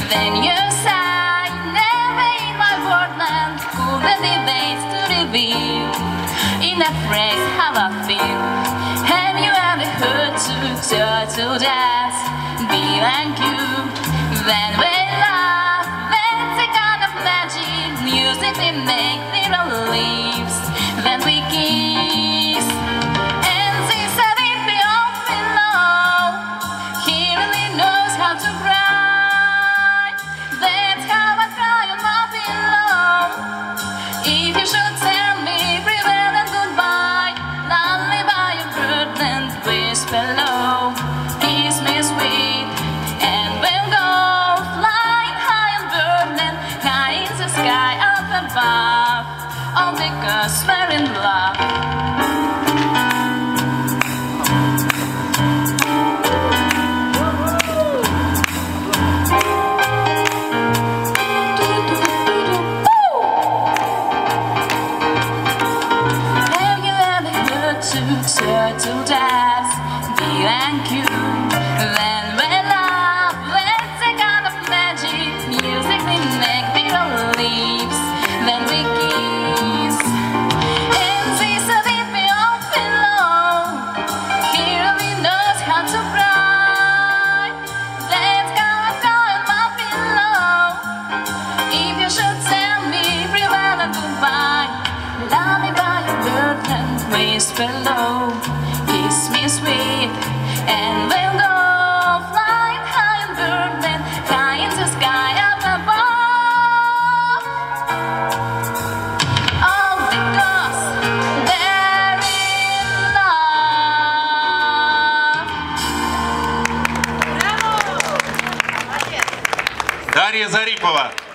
Then you sigh, never in my birdland could any ways to reveal in a phrase how I feel. Have you ever heard turtle dance? Be like you. Then we laugh, that's a kind of magic. Music we make little leaves. Then we kiss. And since I did be off below, he really knows how to cry. That's how I cry on my pillow. If you should tell me farewell and goodbye, lullaby of birdland, whisper low, kiss me sweet, and we'll go flying high on birdland, high in the sky up above, all because we're in love. Turtle dance, be like you. Then we laugh, that's a kind of magic. Music we make little leaves. Then we kiss. And since I did me off below, he really knows how to cry. That's how I cry on my pillow. If you should tell me farewell and goodbye, lullaby of birdland, whisper low, kiss me sweet, and we'll go flying high in birdland, high in the sky up above. All because they're in love. Дарья Зарипова.